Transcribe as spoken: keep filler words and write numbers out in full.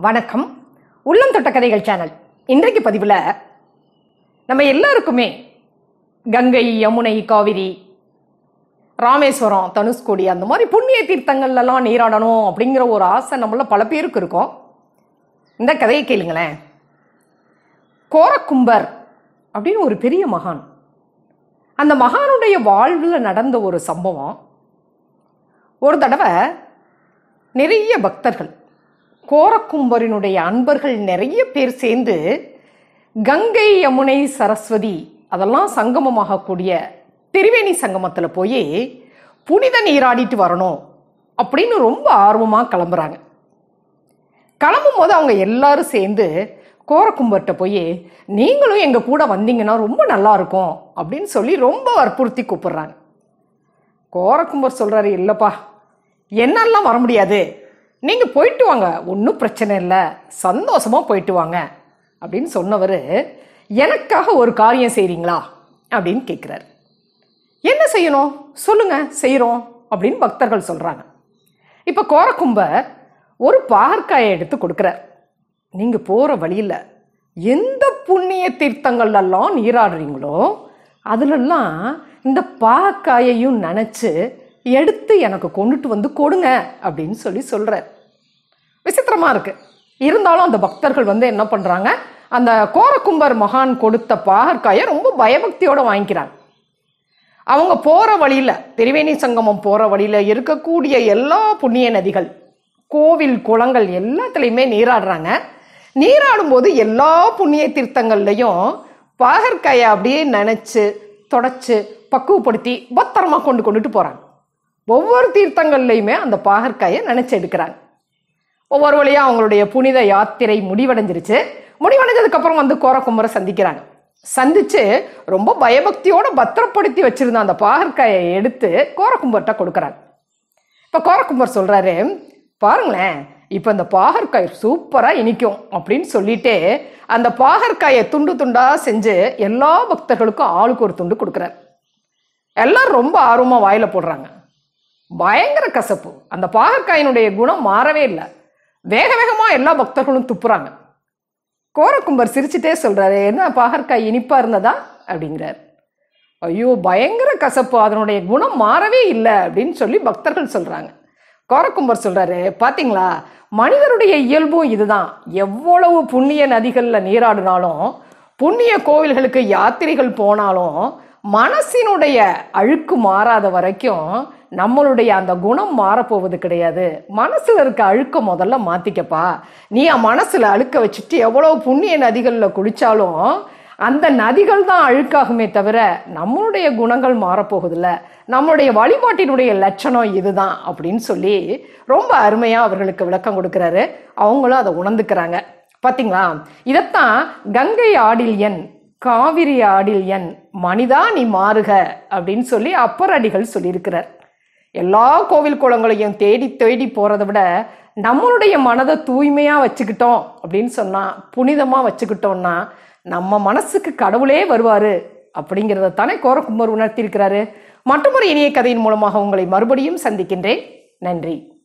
வணக்கம். உள்ளம் தொட்ட கதைகள் சேனல். இன்றைக்கு பதிவில் நம்ம எல்லாருக்குமே கங்கை, யமுனை, காவிரி, ராமேஸ்வரம், தனுஷ்கோடி அந்த மாதிரி புண்ணிய தீர்த்தங்கள்லாம் நீராடணும் அப்படிங்கிற ஒரு ஆசை நம்மள பல பேருக்கு இருக்கும். இந்த கதையை கேளுங்களேன். கோரக்கும்பர் அப்படின்னு ஒரு பெரிய மகான். அந்த மகானுடைய வாழ்வில் நடந்த ஒரு சம்பவம். ஒரு தடவை நிறைய பக்தர்கள், கோரக்கும்பரினுடைய அன்பர்கள் நிறைய பேர் சேர்ந்து கங்கை, யமுனை, சரஸ்வதி அதெல்லாம் சங்கமமாகக்கூடிய திரிவேணி சங்கமத்தில் போய் புனித நீராடிட்டு வரணும் அப்படின்னு ரொம்ப ஆர்வமாக கிளம்புறாங்க. கிளம்பும் போது அவங்க எல்லாரும் சேர்ந்து கோரக்கும்பர்கிட்ட போய் நீங்களும் எங்கள் கூட வந்தீங்கன்னா ரொம்ப நல்லா இருக்கும் அப்படின்னு சொல்லி ரொம்ப வற்புறுத்தி கூப்பிடுறாங்க. கோரக்கும்பர் சொல்கிறாரு, இல்லைப்பா, என்னெல்லாம் வர முடியாது, நீங்கள் போயிட்டு வாங்க, ஒன்றும் பிரச்சனை இல்லை, சந்தோஷமாக போயிட்டு வாங்க அப்படின்னு சொன்னவர், எனக்காக ஒரு காரியம் செய்கிறீங்களா அப்படின்னு கேட்குறாரு. என்ன செய்யணும் சொல்லுங்க, செய்கிறோம் அப்படின்னு பக்தர்கள் சொல்கிறாங்க. இப்போ கோரக்கும்பர் ஒரு பாகற்காயை எடுத்து கொடுக்குறார். நீங்கள் போகிற வழியில் எந்த புண்ணிய தீர்த்தங்கள்லாம் நீராடுறீங்களோ அதுலெல்லாம் இந்த பாகற்காயையும் நினச்சி எடுத்து எனக்கு கொண்டுட்டு வந்து கொடுங்க அப்படின்னு சொல்லி சொல்கிறார். விசித்திரமாக இருக்குது. இருந்தாலும் அந்த பக்தர்கள் வந்து என்ன பண்ணுறாங்க, அந்த கோரக்கும்பர் மகான் கொடுத்த பாகற்காயை ரொம்ப பயபக்தியோடு வாங்கிக்கிறாங்க. அவங்க போகிற வழியில், திரிவேணி சங்கமம் போகிற வழியில் இருக்கக்கூடிய எல்லா புண்ணிய நதிகள், கோவில், குளங்கள் எல்லாத்துலேயுமே நீராடுறாங்க. நீராடும்போது எல்லா புண்ணிய தீர்த்தங்கள்லையும் பாகற்காயை அப்படியே நினச்சி தொடச்சி பக்குவப்படுத்தி பத்திரமா கொண்டு கொண்டுட்டு போகிறாங்க. ஒவ்வொரு தீர்த்தங்கள்லையுமே அந்த பாகற்காயை நினச்சி எடுக்கிறாங்க. ஒவ்வொரு வழியாக அவங்களுடைய புனித யாத்திரை முடிவடைஞ்சிருச்சு. முடிவடைஞ்சதுக்கப்புறம் வந்து கோரக்கும்பரை சந்திக்கிறாங்க. சந்தித்து ரொம்ப பயபக்தியோடு பத்திரப்படுத்தி வச்சுருந்த அந்த பாகற்காயை எடுத்து கோரக்கும்பர்கிட்ட கொடுக்குறாங்க. இப்போ கோரக்கும்பர் சொல்கிறாரு, பாருங்களேன், இப்போ இந்த பாகற்காய் சூப்பராக இனிக்கும் அப்படின்னு சொல்லிட்டு அந்த பாகற்காயை துண்டு துண்டாக செஞ்சு எல்லா பக்தர்களுக்கும் ஆளுக்கு ஒரு துண்டு கொடுக்குறாரு. எல்லாரும் ரொம்ப ஆர்வமாக வாயில் போடுறாங்க. பயங்கர கசப்பு. அந்த பாகற்காயினுடைய குணம் மாறவே இல்லை. வேக வேகமாக எல்லா பக்தர்களும் துப்புறாங்க. கோரக்கும்பர் சிரிச்சுட்டே சொல்கிறாரு, என்ன பாகற்காய் இனிப்பாக இருந்ததா அப்படிங்கிறார். ஐயோ, பயங்கர கசப்பு, அதனுடைய குணம் மாறவே இல்லை அப்படின்னு சொல்லி பக்தர்கள் சொல்கிறாங்க. கோரக்கும்பர் சொல்கிறாரு, பார்த்தீங்களா, மனிதருடைய இயல்பும் இதுதான். எவ்வளவு புண்ணிய நதிகளில் நீராடினாலும், புண்ணிய கோவில்களுக்கு யாத்திரைகள் போனாலும் மனசினுடைய அழுக்கு மாறாத வரைக்கும் நம்மளுடைய அந்த குணம் மாறப்போவது கிடையாது. மனசில் இருக்க அழுக்க முதல்ல மாற்றிக்கப்பா. நீ மனசில் அழுக்க வச்சுட்டு எவ்வளோ புண்ணிய நதிகளில் குளித்தாலும் அந்த நதிகள் தான் அழுக்காகுமே தவிர நம்மளுடைய குணங்கள் மாறப்போகுதில்ல. நம்மளுடைய வழிபாட்டினுடைய லட்சணம் இதுதான் அப்படின்னு சொல்லி ரொம்ப அருமையாக அவர்களுக்கு விளக்கம் கொடுக்குறாரு. அவங்களும் அதை உணர்ந்துக்கிறாங்க. பார்த்தீங்களா, இதைத்தான் கங்கை ஆடில் என், காவிரி ஆடில் என், மனிதா நீ மாறுக அப்படின்னு சொல்லி அப்பர் அடிகள் சொல்லியிருக்கிறார். எல்லா கோவில் குளங்களையும் தேடி தேடி போகிறத விட நம்மளுடைய மனதை தூய்மையாக வச்சுக்கிட்டோம் அப்படின்னு சொன்னால், புனிதமாக வச்சுக்கிட்டோம்னா நம்ம மனசுக்கு கடவுளே வருவார் அப்படிங்கிறத தானே கோரக்கும்பர் உணர்த்தியிருக்கிறாரு. மற்றொரு இனிய கதையின் மூலமாக உங்களை மறுபடியும் சந்திக்கின்றேன். நன்றி.